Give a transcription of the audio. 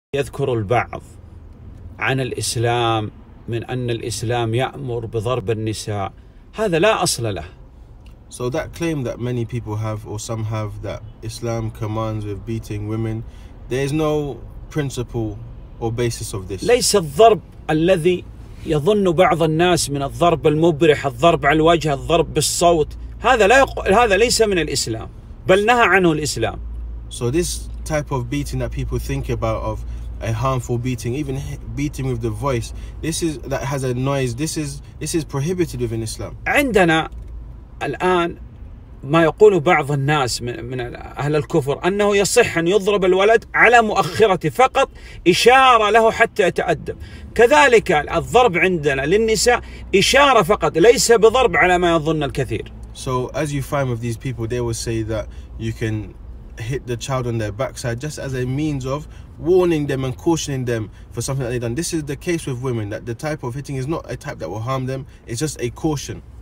يذكر البعض عن الإسلام من أن الإسلام يأمر بضرب النساء، هذا لا أصل له. So that claim that many people have, or some have, that Islam commands with beating women, there is no principle or basis of this. ليس الضرب الذي يظن بعض الناس من الضرب المبرح، الضرب على الوجه، الضرب بالصوت، هذا ليس من الإسلام، بل نهى عنه الإسلام. So this type of beating that people think about, of a harmful beating, even beating with the voice, that has a noise, this is prohibited within Islam. عندنا الآن ما يقول بعض الناس من أهل الكفر أنه يصح أن يضرب الولد على مؤخرته فقط إشارة له حتى يتأدب. كذلك الضرب عندنا للنساء إشارة فقط، ليس بضرب على ما يظن الكثير. So as you find with these people, they will say that you can hit the child on their backside just as a means of warning them and cautioning them for something that they've done. This is the case with women, that the type of hitting is not a type that will harm them, it's just a caution.